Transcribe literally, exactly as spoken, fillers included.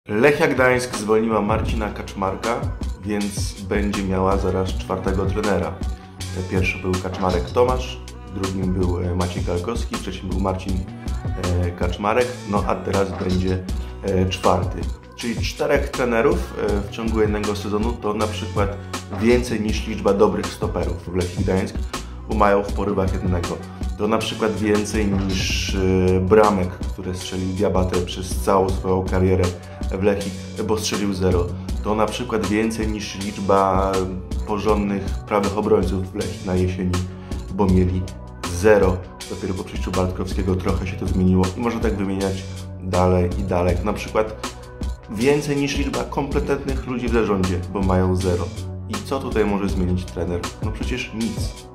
Lechia Gdańsk zwolniła Marcina Kaczmarka, więc będzie miała zaraz czwartego trenera. Pierwszy był Kaczmarek Tomasz, drugim był Maciej Galkowski, trzecim był Marcin Kaczmarek, no a teraz będzie czwarty. Czyli czterech trenerów w ciągu jednego sezonu to na przykład więcej niż liczba dobrych stoperów w Lechii Gdańsk mają w porywach jednego. To na przykład więcej niż bramek, które strzelił Diabate przez całą swoją karierę w Lechii, bo strzelił zero. To na przykład więcej niż liczba porządnych prawych obrońców w Lechii na jesieni, bo mieli zero. Dopiero po przyjściu Bartkowskiego trochę się to zmieniło i można tak wymieniać dalej i dalej. Na przykład więcej niż liczba kompetentnych ludzi w zarządzie, bo mają zero. I co tutaj może zmienić trener? No przecież nic.